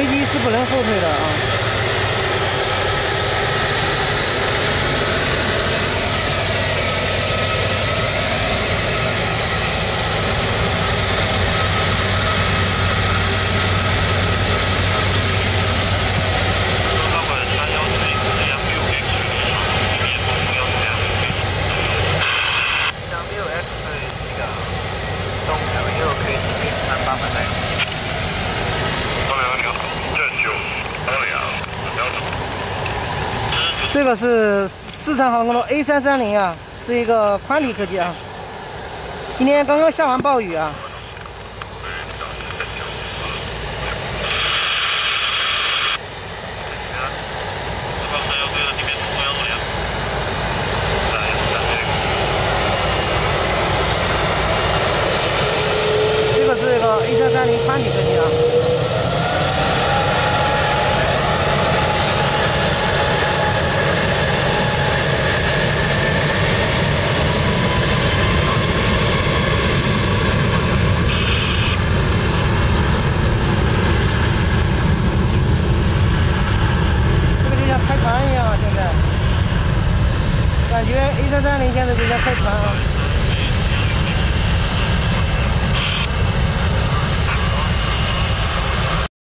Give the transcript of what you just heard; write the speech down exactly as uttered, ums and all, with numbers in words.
飞机是不能后退的啊。这个是四川航空的 A 三三零啊，是一个宽体客机啊。今天刚刚下完暴雨啊。这个是一个 A 三三零宽体客机啊。开船一样啊，现在感觉 A 三三零现在就在开船啊。